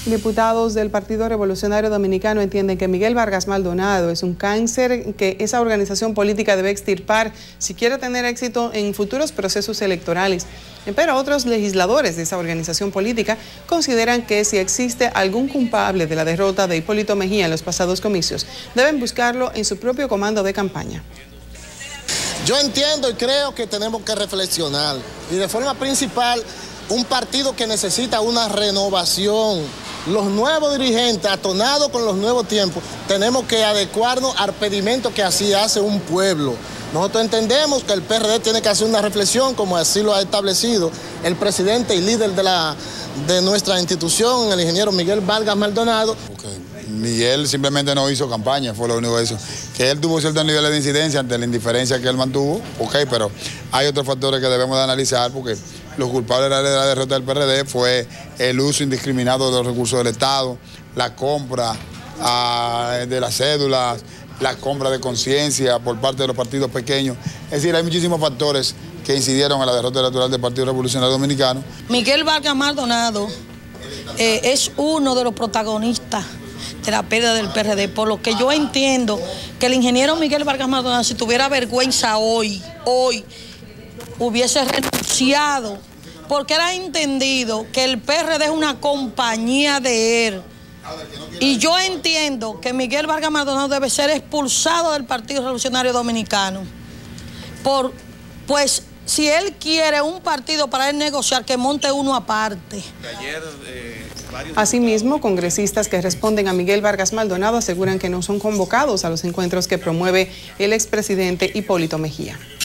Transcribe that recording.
Diputados del Partido Revolucionario Dominicano entienden que Miguel Vargas Maldonado es un cáncer que esa organización política debe extirpar si quiere tener éxito en futuros procesos electorales. Pero otros legisladores de esa organización política consideran que si existe algún culpable de la derrota de Hipólito Mejía en los pasados comicios, deben buscarlo en su propio comando de campaña. Yo entiendo y creo que tenemos que reflexionar y de forma principal un partido que necesita una renovación. Los nuevos dirigentes, atonados con los nuevos tiempos, tenemos que adecuarnos al pedimento que así hace un pueblo. Nosotros entendemos que el PRD tiene que hacer una reflexión, como así lo ha establecido el presidente y líder de nuestra institución, el ingeniero Miguel Vargas Maldonado. Miguel simplemente no hizo campaña, fue lo único que hizo. Que él tuvo ciertos niveles de incidencia ante la indiferencia que él mantuvo, pero hay otros factores que debemos de analizar porque los culpables de la derrota del PRD fue el uso indiscriminado de los recursos del Estado, la compra de las cédulas, la compra de conciencia por parte de los partidos pequeños. Es decir, hay muchísimos factores que incidieron en la derrota electoral del Partido Revolucionario Dominicano. Miguel Vargas Maldonado es uno de los protagonistas de la pérdida del PRD, por lo que yo entiendo que el ingeniero Miguel Vargas Maldonado, si tuviera vergüenza hoy hubiese renunciado, porque era entendido que el PRD es una compañía de él. Y yo entiendo que Miguel Vargas Maldonado debe ser expulsado del Partido Revolucionario Dominicano. Pues si él quiere un partido para él negociar, que monte uno aparte. Asimismo, congresistas que responden a Miguel Vargas Maldonado aseguran que no son convocados a los encuentros que promueve el expresidente Hipólito Mejía.